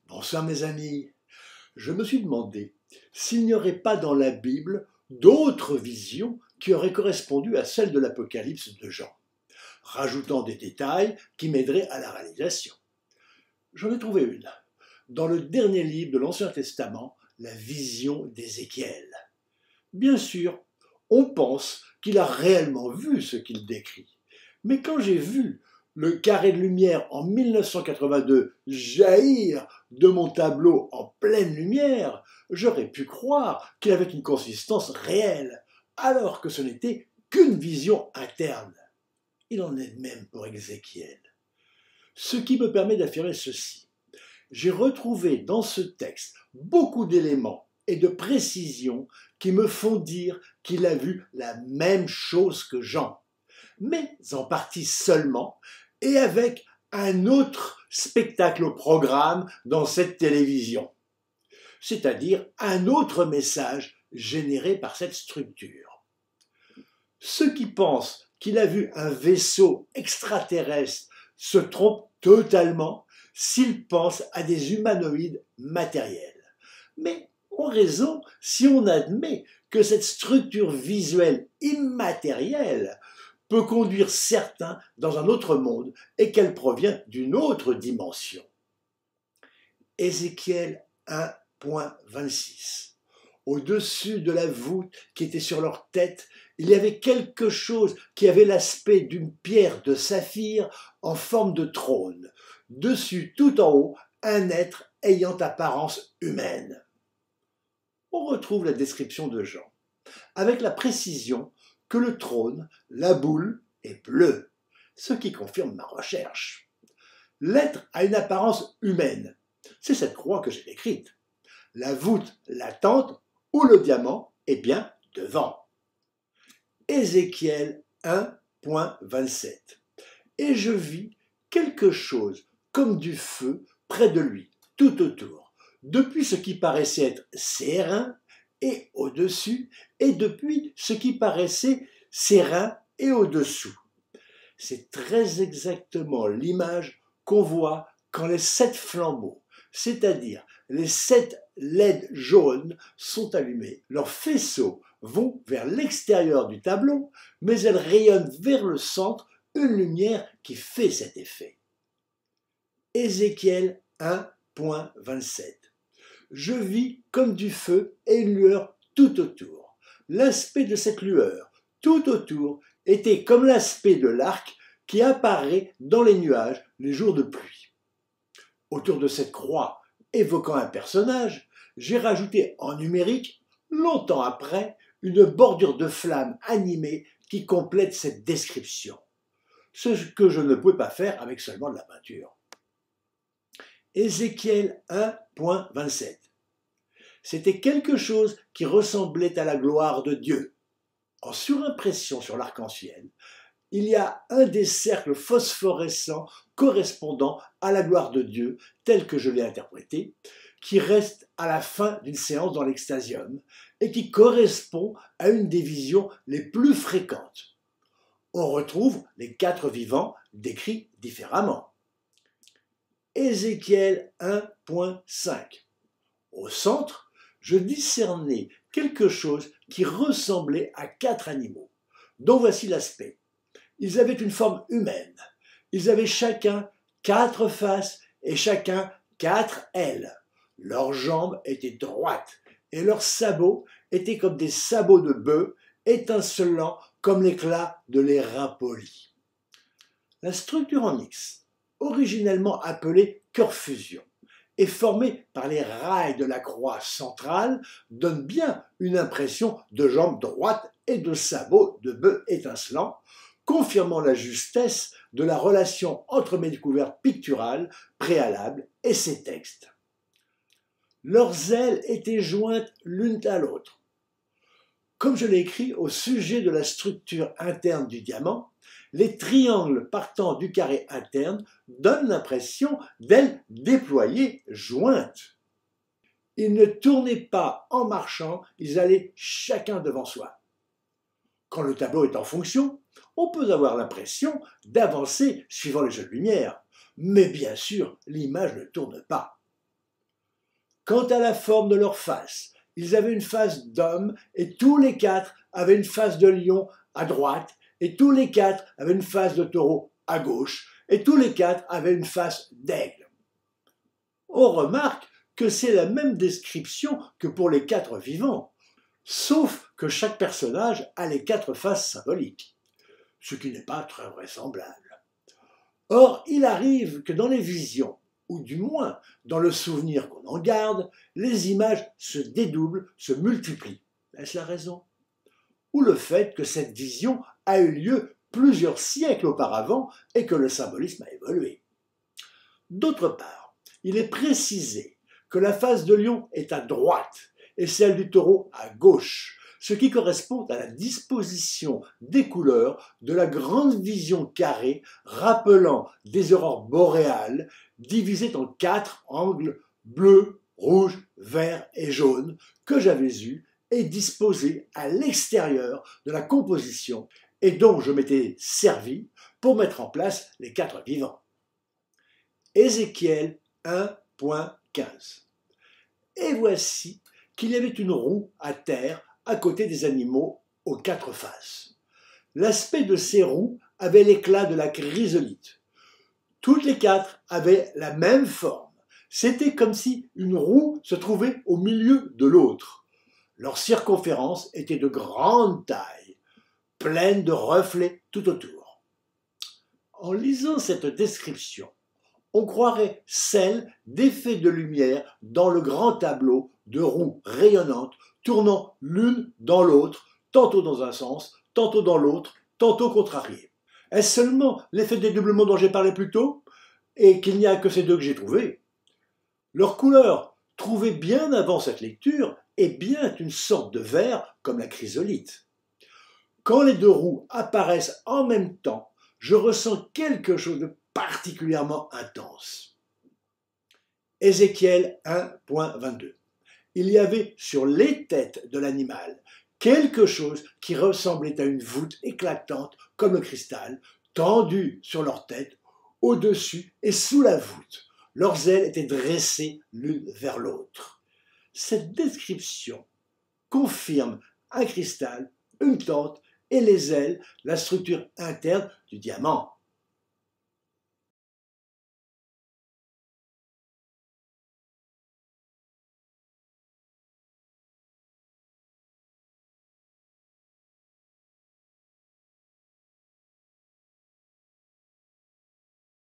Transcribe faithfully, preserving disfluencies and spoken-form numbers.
Bonsoir mes amis. Je me suis demandé s'il n'y aurait pas dans la Bible d'autres visions qui auraient correspondu à celles de l'Apocalypse de Jean, rajoutant des détails qui m'aideraient à la réalisation. J'en ai trouvé une, dans le dernier livre de l'Ancien Testament, la vision d'Ézéchiel. Bien sûr, on pense qu'il a réellement vu ce qu'il décrit, mais quand j'ai vu le carré de lumière en mille neuf cent quatre-vingt-deux jaillir de mon tableau en pleine lumière, j'aurais pu croire qu'il avait une consistance réelle, alors que ce n'était qu'une vision interne. Il en est de même pour Ézéchiel. Ce qui me permet d'affirmer ceci. J'ai retrouvé dans ce texte beaucoup d'éléments et de précisions qui me font dire qu'il a vu la même chose que Jean, mais en partie seulement, et avec un autre spectacle au programme dans cette télévision, c'est-à-dire un autre message généré par cette structure. Ceux qui pensent qu'il a vu un vaisseau extraterrestre se trompent totalement s'ils pensent à des humanoïdes matériels. Mais ont raison si on admet que cette structure visuelle immatérielle peut conduire certains dans un autre monde et qu'elle provient d'une autre dimension. Ézéchiel un point vingt-six. Au-dessus de la voûte qui était sur leur tête, il y avait quelque chose qui avait l'aspect d'une pierre de saphir en forme de trône. Dessus, tout en haut, un être ayant apparence humaine. On retrouve la description de Jean, avec la précision que le trône, la boule, est bleu, ce qui confirme ma recherche. L'être a une apparence humaine. C'est cette croix que j'ai décrite. La voûte, la tente ou le diamant est bien devant. Ézéchiel un point vingt-sept. Et je vis quelque chose comme du feu près de lui, tout autour, depuis ce qui paraissait être ses reins et au-dessus, et depuis ce qui paraissait ses reins et au-dessous. C'est très exactement l'image qu'on voit quand les sept flambeaux, c'est-à-dire les sept L E D jaunes, sont allumés. Leurs faisceaux vont vers l'extérieur du tableau, mais elles rayonnent vers le centre une lumière qui fait cet effet. Ézéchiel un point vingt-sept. Je vis comme du feu et une lueur tout autour. L'aspect de cette lueur tout autour était comme l'aspect de l'arc qui apparaît dans les nuages les jours de pluie. Autour de cette croix évoquant un personnage, j'ai rajouté en numérique, longtemps après, une bordure de flammes animées qui complète cette description. Ce que je ne pouvais pas faire avec seulement de la peinture. Ézéchiel un point vingt-sept. C'était quelque chose qui ressemblait à la gloire de Dieu. En surimpression sur l'arc-en-ciel, il y a un des cercles phosphorescents correspondant à la gloire de Dieu, tel que je l'ai interprété, qui reste à la fin d'une séance dans l'extasium et qui correspond à une des visions les plus fréquentes. On retrouve les quatre vivants décrits différemment. Ézéchiel un point cinq. Au centre, je discernais quelque chose qui ressemblait à quatre animaux, dont voici l'aspect. Ils avaient une forme humaine. Ils avaient chacun quatre faces et chacun quatre ailes. Leurs jambes étaient droites et leurs sabots étaient comme des sabots de bœuf, étincelants comme l'éclat de l'airain poli. La structure en X, originellement appelée cœur fusion, et formée par les rails de la croix centrale, donne bien une impression de jambes droites et de sabots de bœuf étincelants, confirmant la justesse de la relation entre mes découvertes picturales préalables et ces textes. Leurs ailes étaient jointes l'une à l'autre. Comme je l'ai écrit au sujet de la structure interne du diamant, les triangles partant du carré interne donnent l'impression d'ailes déployées jointes. Ils ne tournaient pas en marchant, ils allaient chacun devant soi. Quand le tableau est en fonction, on peut avoir l'impression d'avancer suivant les jeux de lumière, mais bien sûr, l'image ne tourne pas. Quant à la forme de leur face, ils avaient une face d'homme et tous les quatre avaient une face de lion à droite et tous les quatre avaient une face de taureau à gauche et tous les quatre avaient une face d'aigle. On remarque que c'est la même description que pour les quatre vivants, sauf que chaque personnage a les quatre faces symboliques, ce qui n'est pas très vraisemblable. Or, il arrive que dans les visions, ou du moins dans le souvenir qu'on en garde, les images se dédoublent, se multiplient. Est-ce la raison? Ou le fait que cette vision a eu lieu plusieurs siècles auparavant et que le symbolisme a évolué? D'autre part, il est précisé que la face de lion est à droite et celle du taureau à gauche, ce qui correspond à la disposition des couleurs de la grande vision carrée rappelant des aurores boréales divisées en quatre angles bleu, rouge, vert et jaune que j'avais eues et disposées à l'extérieur de la composition et dont je m'étais servi pour mettre en place les quatre vivants. Ézéchiel un point quinze. Et voici qu'il y avait une roue à terre à côté des animaux aux quatre faces. L'aspect de ces roues avait l'éclat de la chrysolite. Toutes les quatre avaient la même forme. C'était comme si une roue se trouvait au milieu de l'autre. Leur circonférence était de grande taille, pleine de reflets tout autour. En lisant cette description, on croirait celle d'effets de lumière dans le grand tableau de roues rayonnantes tournant l'une dans l'autre, tantôt dans un sens, tantôt dans l'autre, tantôt contrariées. Est-ce seulement l'effet de dédoublement dont j'ai parlé plus tôt, et qu'il n'y a que ces deux que j'ai trouvés? Leur couleur, trouvée bien avant cette lecture, est bien une sorte de vert comme la chrysolite. Quand les deux roues apparaissent en même temps, je ressens quelque chose de particulièrement intense. Ézéchiel un point vingt-deux. Il y avait sur les têtes de l'animal quelque chose qui ressemblait à une voûte éclatante comme le cristal, tendue sur leurs têtes, au-dessus et sous la voûte. Leurs ailes étaient dressées l'une vers l'autre. Cette description confirme un cristal, une tente et les ailes, la structure interne du diamant.